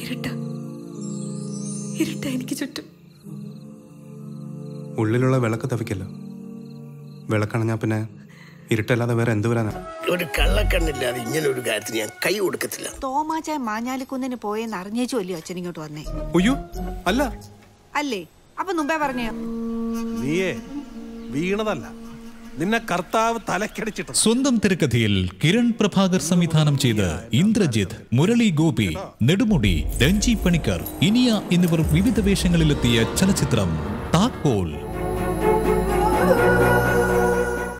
ഇരുട്ട എനിക്ക് ചുറ്റും. ഉള്ളിലുള്ള വിളക്ക് തവിക്കല്ലോ. വിളക്കണഞ്ഞാ പിന്നെ ഇരുട്ടല്ലാതെ വേറെ എന്ത് വരാനാ? ഒരു കള്ളക്കണ്ണില്ലാതെ ഇങ്ങനെ ഒരു കാര്യത്തിന് ഞാൻ കൈ കൊടുക്കത്തില്ല. തോമാച്ചായ മാഞ്ഞാലിക്കുന്നിന് പോയെന്ന് അറിഞ്ഞേച്ചു അല്ലയോ അച്ഛൻ ഇങ്ങോട്ട് വന്നേ? അയ്യോ അല്ല. അല്ലേ? അപ്പൊ മുമ്പേ പറഞ്ഞോ? നീയേ വീണതല്ല, നിന്നെ കർത്താവ് തലക്കടിച്ചിട്ട്. സ്വന്തം തിരക്കഥയിൽ കിരൺ പ്രഭാകർ സംവിധാനം ചെയ്ത് ഇന്ദ്രജിത്ത്, മുരളി ഗോപി, നെടുമുടി, രഞ്ജി പണിക്കർ, ഇനിയ എന്നിവർ വിവിധ വേഷങ്ങളിലെത്തിയ ചലച്ചിത്രം താക്കോൽ.